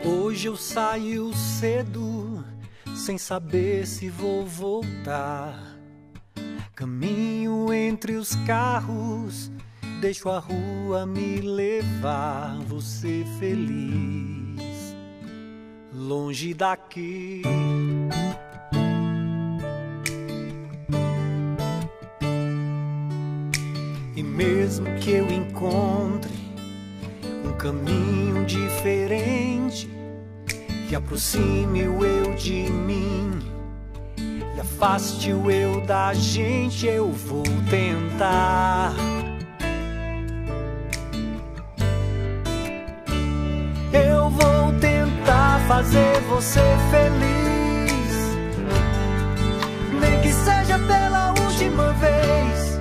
Hoje eu saio cedo, sem saber se vou voltar. Caminho entre os carros, deixo a rua me levar. Vou ser feliz, longe daqui. E mesmo que eu encontre um caminho diferente, que aproxime o eu de mim e afaste o eu da gente, eu vou tentar. Eu vou tentar fazer você feliz, nem que seja pela última vez.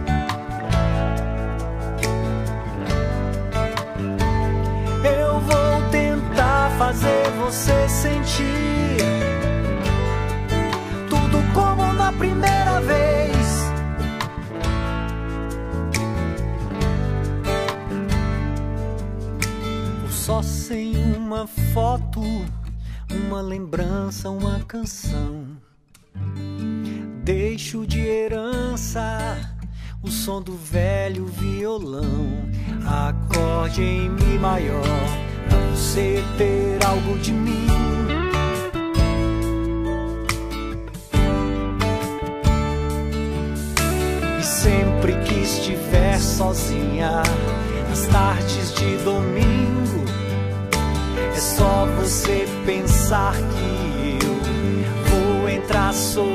Eu vou tentar fazer você sentir tudo como na primeira vez. Ou só sem uma foto, uma lembrança, uma canção. Deixo de herança o som do velho violão, acorde em Mi maior, pra você ter algo de mim. E sempre que estiver sozinha, nas tardes de domingo, é só você pensar que eu vou entrar sozinho.